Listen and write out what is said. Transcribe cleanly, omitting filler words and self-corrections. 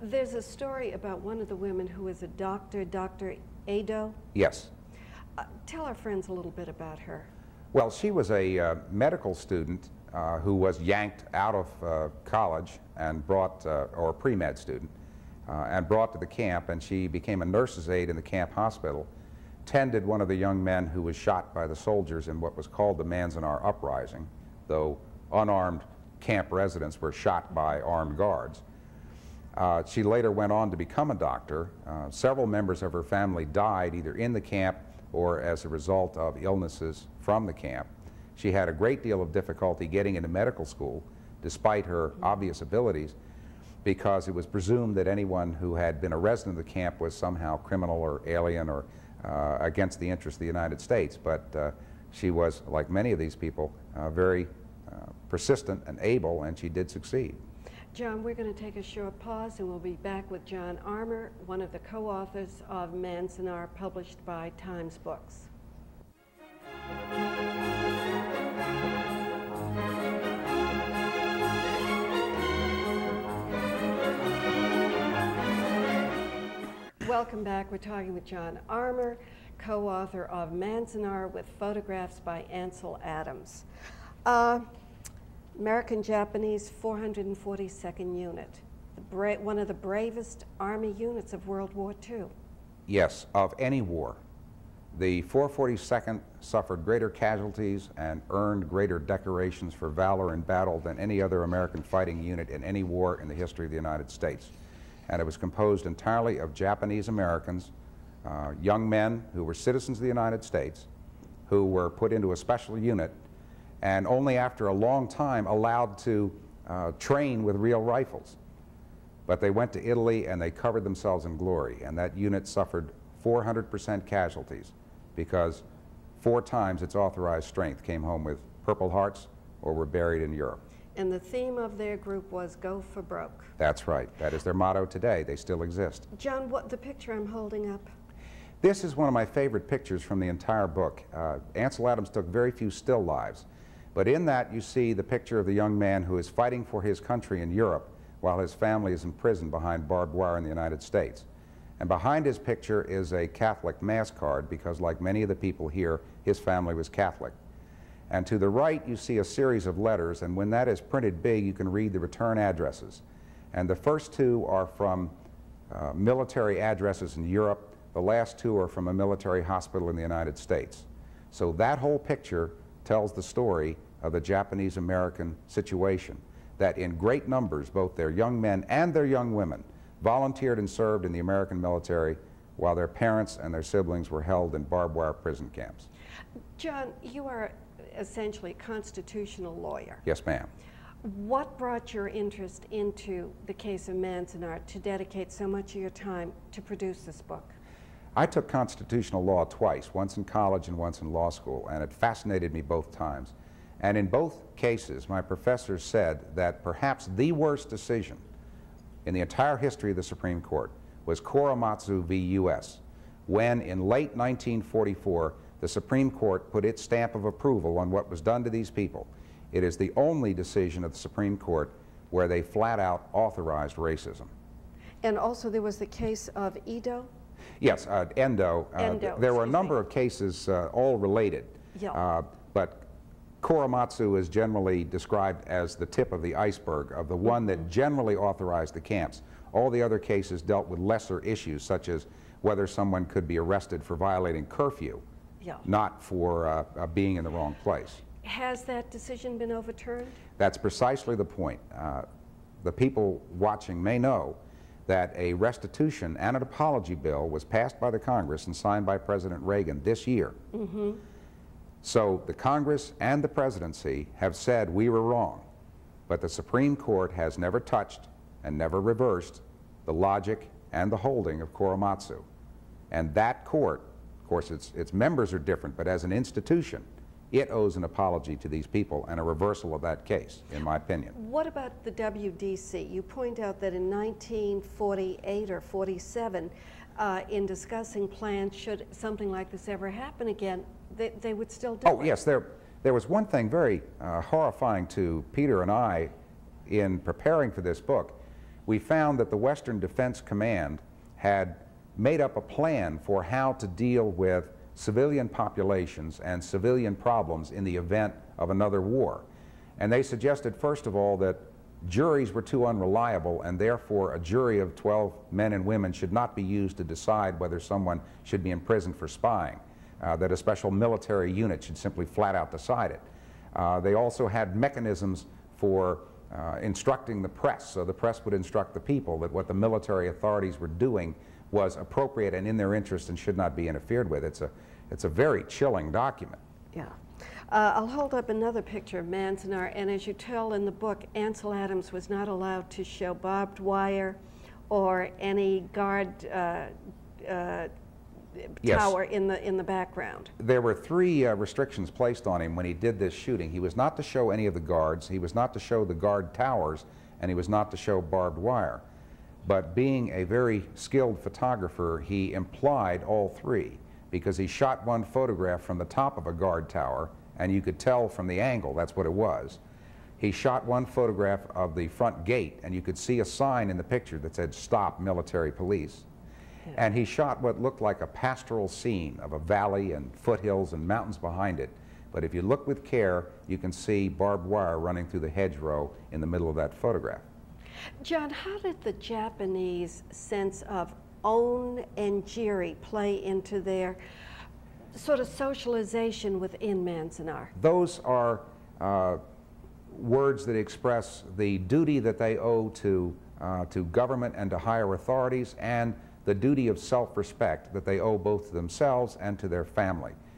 There's a story about one of the women who was a doctor, Dr. Ado. Yes. Tell our friends a little bit about her. Well, she was a medical student who was yanked out of college and brought, or a pre-med student, and brought to the camp, and she became a nurse's aide in the camp hospital, tended one of the young men who was shot by the soldiers in what was called the Manzanar Uprising, though unarmed camp residents were shot by armed guards. She later went on to become a doctor. Several members of her family died either in the camp or as a result of illnesses from the camp. She had a great deal of difficulty getting into medical school, despite her obvious abilities, because it was presumed that anyone who had been a resident of the camp was somehow criminal or alien or against the interests of the United States. But she was, like many of these people, very persistent and able, and she did succeed. John, we're going to take a short pause, and we'll be back with John Armour, one of the co-authors of Manzanar, published by Times Books. Welcome back. We're talking with John Armour, co-author of Manzanar, with photographs by Ansel Adams. American-Japanese 442nd Unit, one of the bravest Army units of World War II. Yes, of any war. The 442nd suffered greater casualties and earned greater decorations for valor in battle than any other American fighting unit in any war in the history of the United States. And it was composed entirely of Japanese Americans, young men who were citizens of the United States, who were put into a special unit, and only after a long time allowed to train with real rifles. But they went to Italy and they covered themselves in glory, and that unit suffered 400% casualties because 4 times its authorized strength came home with Purple Hearts or were buried in Europe. And the theme of their group was Go for Broke. That's right. That is their motto today. They still exist. John, what the picture I'm holding up? This is one of my favorite pictures from the entire book. Ansel Adams took very few still lives. But in that, you see the picture of the young man who is fighting for his country in Europe while his family is in prison behind barbed wire in the United States. And behind his picture is a Catholic Mass card because, like many of the people here, his family was Catholic. And to the right, you see a series of letters, and when that is printed big, you can read the return addresses. And the first 2 are from military addresses in Europe. The last 2 are from a military hospital in the United States. So that whole picture tells the story of the Japanese-American situation, that in great numbers, both their young men and their young women volunteered and served in the American military while their parents and their siblings were held in barbed wire prison camps. John, you are essentially a constitutional lawyer. Yes, ma'am. What brought your interest into the case of Manzanar to dedicate so much of your time to produce this book? I took constitutional law twice, once in college and once in law school, and it fascinated me both times. And in both cases, my professors said that perhaps the worst decision in the entire history of the Supreme Court was Korematsu v. U.S., when in late 1944, the Supreme Court put its stamp of approval on what was done to these people. It is the only decision of the Supreme Court where they flat out authorized racism. And also there was the case of Endo? Yes, Endo. There were a number of cases all related, yeah. But Korematsu is generally described as the tip of the iceberg of the one that generally authorized the camps. All the other cases dealt with lesser issues, such as whether someone could be arrested for violating curfew, yeah. not for being in the wrong place. Has that decision been overturned? That's precisely the point. The people watching may know that a restitution and an apology bill was passed by the Congress and signed by President Reagan this year. Mm-hmm. So the Congress and the presidency have said we were wrong, but the Supreme Court has never touched and never reversed the logic and the holding of Korematsu. And that court, of course its members are different, but as an institution, it owes an apology to these people and a reversal of that case, in my opinion. What about the WDC? You point out that in 1948 or 47, in discussing plans, should something like this ever happen again, they would still do it. Oh, yes. There was one thing very horrifying to Peter and I in preparing for this book. we found that the Western Defense Command had made up a plan for how to deal with civilian populations and civilian problems in the event of another war. And they suggested, first of all, that juries were too unreliable, and therefore a jury of 12 men and women should not be used to decide whether someone should be imprisoned for spying, that a special military unit should simply flat out decide it. They also had mechanisms for instructing the press, so the press would instruct the people that what the military authorities were doing was appropriate and in their interest and should not be interfered with. It's a very chilling document. Yeah. I'll hold up another picture of Manzanar, and as you tell in the book, Ansel Adams was not allowed to show barbed wire or any guard tower in the background. There were 3 restrictions placed on him when he did this shooting. He was not to show any of the guards, he was not to show the guard towers, and he was not to show barbed wire. But being a very skilled photographer, he implied all 3, because he shot one photograph from the top of a guard tower, and you could tell from the angle that's what it was. He shot one photograph of the front gate, and you could see a sign in the picture that said, "Stop Military Police." Yeah. And he shot what looked like a pastoral scene of a valley and foothills and mountains behind it. But if you look with care, you can see barbed wire running through the hedgerow in the middle of that photograph. John, how did the Japanese sense of own and jiri play into their sort of socialization within Manzanar? Those are words that express the duty that they owe to government and to higher authorities, and the duty of self-respect that they owe both to themselves and to their family.